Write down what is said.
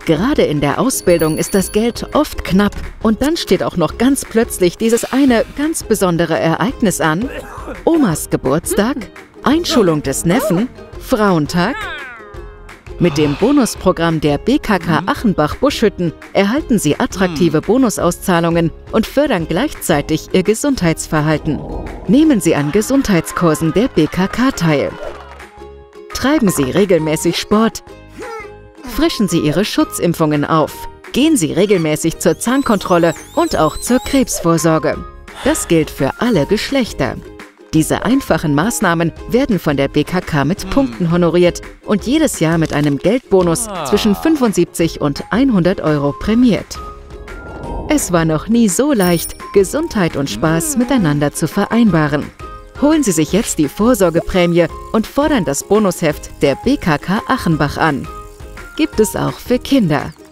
Gerade in der Ausbildung ist das Geld oft knapp und dann steht auch noch ganz plötzlich dieses eine ganz besondere Ereignis an. Omas Geburtstag, Einschulung des Neffen, Frauentag. Mit dem Bonusprogramm der BKK Achenbach-Buschhütten erhalten Sie attraktive Bonusauszahlungen und fördern gleichzeitig Ihr Gesundheitsverhalten. Nehmen Sie an Gesundheitskursen der BKK teil. Treiben Sie regelmäßig Sport. Frischen Sie Ihre Schutzimpfungen auf. Gehen Sie regelmäßig zur Zahnkontrolle und auch zur Krebsvorsorge. Das gilt für alle Geschlechter. Diese einfachen Maßnahmen werden von der BKK mit Punkten honoriert und jedes Jahr mit einem Geldbonus zwischen 75 und 100 € prämiert. Es war noch nie so leicht, Gesundheit und Spaß miteinander zu vereinbaren. Holen Sie sich jetzt die Vorsorgeprämie und fordern das Bonusheft der BKK Achenbach an. Gibt es auch für Kinder.